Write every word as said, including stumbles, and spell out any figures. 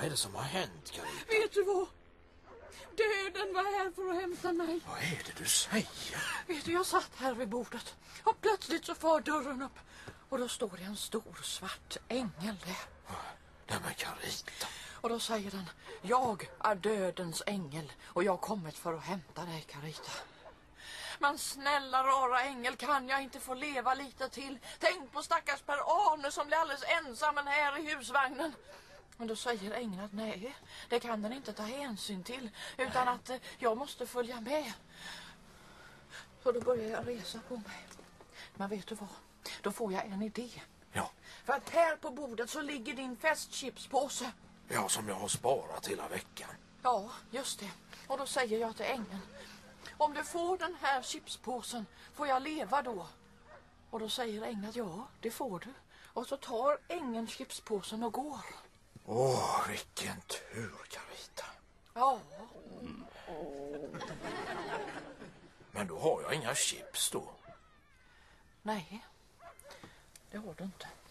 är det som har hänt, Carita? Vet du vad? Döden var här för att hämta mig. Vad är det du säger? Vet du, jag satt här vid bordet och plötsligt så far dörren upp och då står det en stor svart ängel där. Nej men Carita. Och då säger den, jag är dödens ängel och jag har kommit för att hämta dig, Carita. Men snälla rara ängel, kan jag inte få leva lite till? Tänk på stackars Per-Arne som blir alldeles ensam här i husvagnen. Men då säger ängeln att nej, det kan den inte ta hänsyn till, utan att eh, jag måste följa med. Så då börjar jag resa på mig. Men vet du vad? Då får jag en idé. Ja. För att här på bordet så ligger din festchipspåse. Ja, som jag har sparat hela veckan. Ja, just det. Och då säger jag till ängeln, om du får den här chipspåsen, får jag leva då? Och då säger ängeln att ja, det får du. Och så tar ängeln chipspåsen och går. Åh, vilken tur, Carita. Ja. Men då har jag inga chips då. Nej, det har du inte.